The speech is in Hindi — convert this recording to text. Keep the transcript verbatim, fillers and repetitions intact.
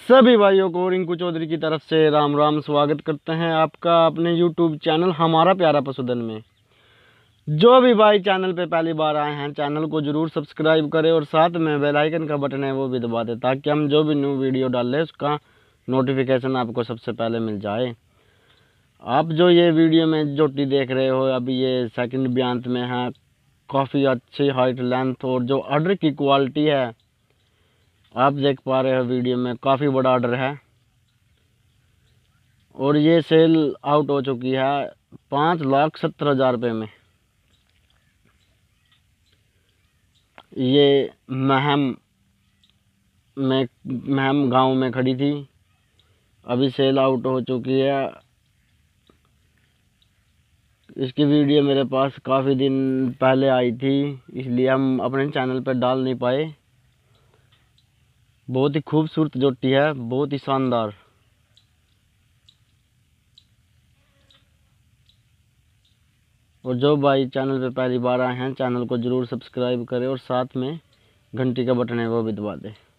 सभी भाइयों को रिंकू चौधरी की तरफ से राम राम। स्वागत करते हैं आपका अपने यूट्यूब चैनल हमारा प्यारा पशुधन में। जो भी भाई चैनल पे पहली बार आए हैं चैनल को जरूर सब्सक्राइब करें और साथ में बेल आइकन का बटन है वो भी दबा दें ताकि हम जो भी न्यू वीडियो डालें उसका नोटिफिकेशन आपको सबसे पहले मिल जाए। आप जो ये वीडियो में जोटी देख रहे हो अभी ये सेकंड ब्यांत में है, काफ़ी अच्छी हाइट लेंथ और जो ऑर्डर की क्वालिटी है आप देख पा रहे हो वीडियो में, काफ़ी बड़ा ऑर्डर है और ये सेल आउट हो चुकी है पाँच लाख सत्तर हज़ार रुपये में। ये महम में महम गांव में खड़ी थी, अभी सेल आउट हो चुकी है। इसकी वीडियो मेरे पास काफ़ी दिन पहले आई थी इसलिए हम अपने चैनल पर डाल नहीं पाए। बहुत ही खूबसूरत जोटी है, बहुत ही शानदार। और जो भाई चैनल पे पहली बार आए हैं चैनल को ज़रूर सब्सक्राइब करें और साथ में घंटी का बटन है वो भी दबा दें।